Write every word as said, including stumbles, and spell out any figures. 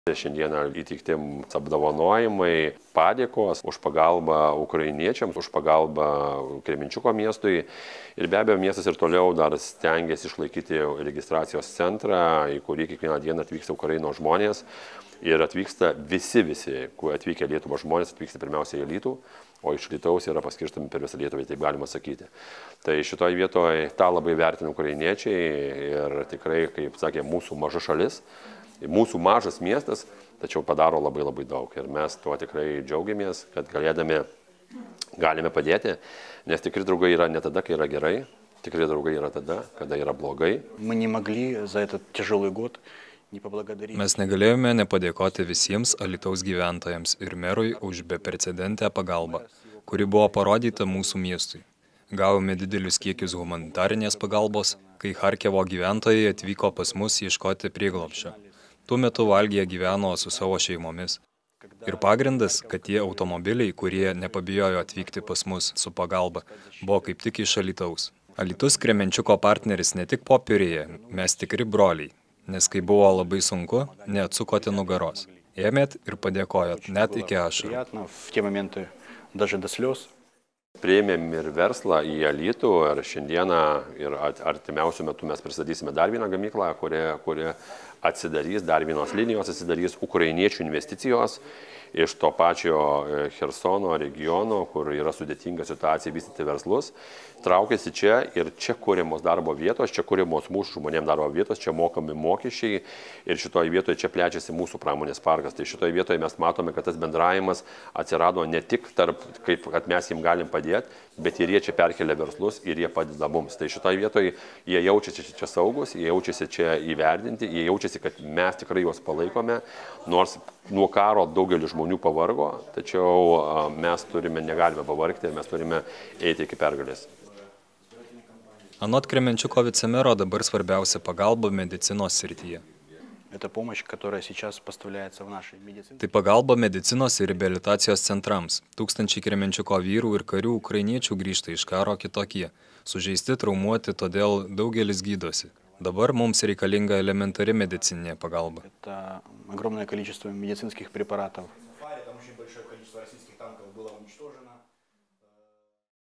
Šiandieną įteikti apdovanojimai, padėkos už pagalbą ukrainiečiams, už pagalbą Kremenčiuko miestui. Ir be abejo, miestas ir toliau dar stengiasi išlaikyti registracijos centrą, į kurį kiekvieną dieną atvyksta Ukrainos žmonės. Ir atvyksta visi, visi, kuo atvykę Lietuvos žmonės, atvyksta pirmiausia į Alytų, o iš Alytaus yra paskirstami per visą Lietuvą, taip galima sakyti. Tai šitoje vietoje tą labai vertina ukrainiečiai ir tikrai, kaip sakė, mūsų maža šalis, mūsų mažas miestas, tačiau padaro labai labai daug. Ir mes tuo tikrai džiaugiamės, kad galėdami galime padėti, nes tikri draugai yra ne tada, kai yra gerai, tikri draugai yra tada, kada yra blogai. Mes negalėjome nepadėkoti visiems Alytaus gyventojams ir merui už beprecedentę pagalbą, kuri buvo parodyta mūsų miestui. Gavome didelius kiekius humanitarinės pagalbos, kai Charkivo gyventojai atvyko pas mus ieškoti prieglobsčio. Tuo metu Valgyje gyveno su savo šeimomis. Ir pagrindas, kad tie automobiliai, kurie nepabijojo atvykti pas mus su pagalba, buvo kaip tik iš Alytaus. Alytus Kremenčiuko partneris ne tik popieriuje, mes tikri broliai. Nes kai buvo labai sunku, neatsukote nugaros. Ėmėt ir padėkojot, net iki ašarų. Priėmėm ir verslą į Alytų ir šiandieną ir artimiausiu metu mes pristatysime dar vieną gamyklą, kuri, kuri atsidarys, dar vienos linijos atsidarys ukrainiečių investicijos iš to pačio Chersono regiono, kur yra sudėtinga situacija vystyti verslus. Traukiasi čia ir čia kūrimos darbo vietos, čia kūrimos mūsų žmonėms darbo vietos, čia mokami mokesčiai ir šitoje vietoje čia plečiasi mūsų pramonės parkas. Tai šitoje vietoje mes matome, kad tas bendravimas atsirado ne tik tarp, kaip kad mes jiems galim padėti, bet ir jie čia perkelia verslus ir jie padeda mums. Tai šitoje vietoje jie jaučiasi čia saugus, jie jaučiasi čia įvertinti, jie jaučiasi, kad mes tikrai juos palaikome, nors nuo karo daugelis žmonių pavargo, tačiau mes turime, negalime pavargti, mes turime eiti iki pergalės. Anot Kremenčiuko vicemero dabar svarbiausia pagalba medicinos srityje. Tai pagalba medicinos ir reabilitacijos centrams. Tūkstančiai Kremenčiuko vyrų ir karių ukrainiečių grįžta iš karo kitokie, sužeisti, traumuoti, todėl daugelis gydosi. Dabar mums reikalinga elementari medicininė pagalba.